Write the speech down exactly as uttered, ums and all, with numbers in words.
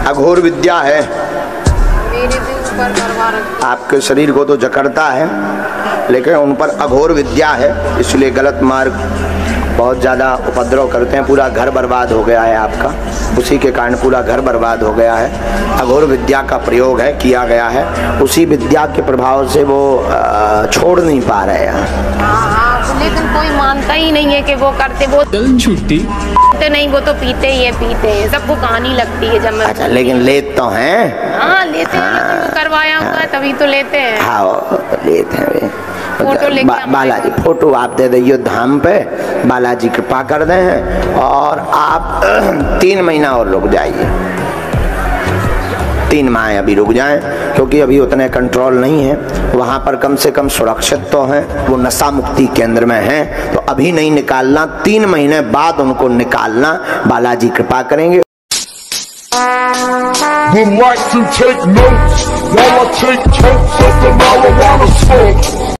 अघोर विद्या है, मेरे भी ऊपर करवा रखी। आपके शरीर को तो जकड़ता है लेकिन उन पर अघोर विद्या है, इसलिए गलत मार्ग बहुत ज़्यादा उपद्रव करते हैं। पूरा घर बर्बाद हो गया है आपका, उसी के कारण पूरा घर बर्बाद हो गया है। अघोर विद्या का प्रयोग है, किया गया है, उसी विद्या के प्रभाव से वो छोड़ नहीं पा रहे हैं। हाँ हाँ, लेकिन कोई मानता ही नहीं है कि वो करते, वो छुट्टी तो नहीं, वो तो पीते ही है, पीते हैं, सबको कहानी लगती है जब मैं। अच्छा, लेकिन लेते तो हैं। हाँ लेते हैं, हाँ, करवाया हुआ है तभी तो लेते हैं। हाँ लेते हैं। फोटो लेके बा, बालाजी फोटो आप दे दिए धाम पे, बालाजी कृपा कर दे हैं और आप तीन महीना और रुक जाइए, तीन माह अभी रुक जाएं, क्योंकि अभी उतने कंट्रोल नहीं है वहाँ पर, कम से कम सुरक्षित तो हैं, वो नशा मुक्ति केंद्र में हैं, तो अभी नहीं निकालना, तीन महीने बाद उनको निकालना, बालाजी कृपा करेंगे। Would like to take notes while I take totes of the marijuana smoke.